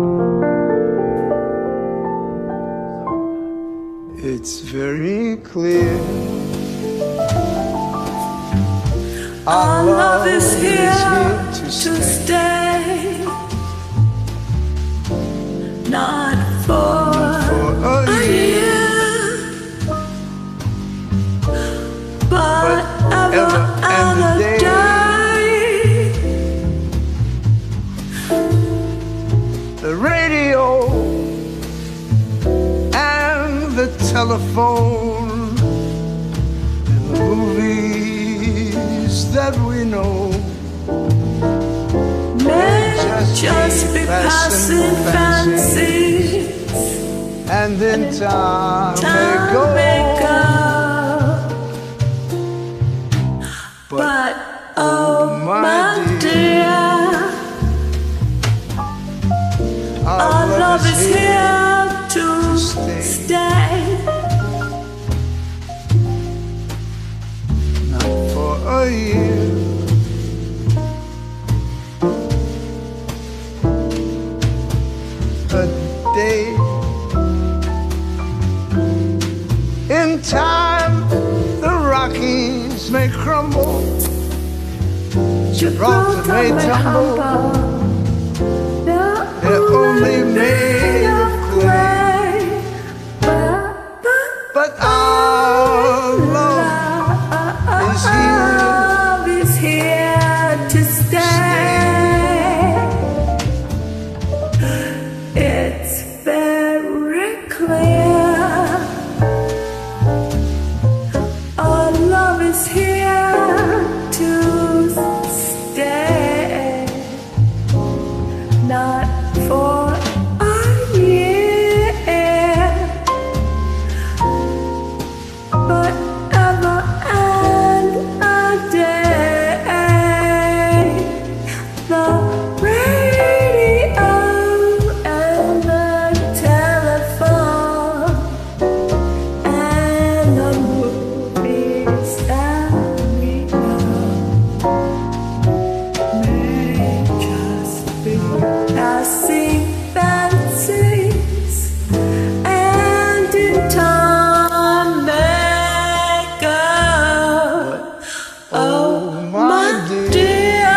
It's very clear our love is here to stay. Not for a year, but ever and a day. The radio and the telephone and the movies that we know may just be passing fancies, and then time may go. But oh my dear, our love is here to stay. Not for a year, a day. In time, the Rockies may crumble, Gibraltar may tumble. They're only made of clay, but our love is here to stay. It's very clear, our love is here to stay. Not for a year, but ever and a day. The radio and the telephone and the movies that we know may just be passing fancies, and in time may go. Oh my dear,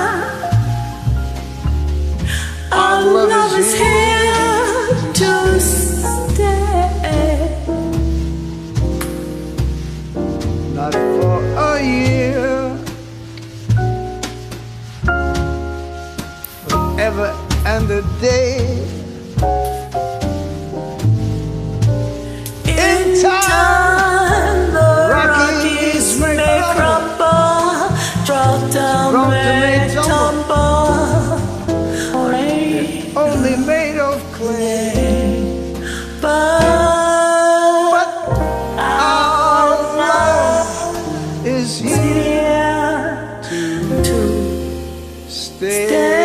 our love is here to stay. not for a year, forever and a day. In time, the Rockies may crumble, Gibraltar may tumble, Only made of clay, but our love is here to to stay.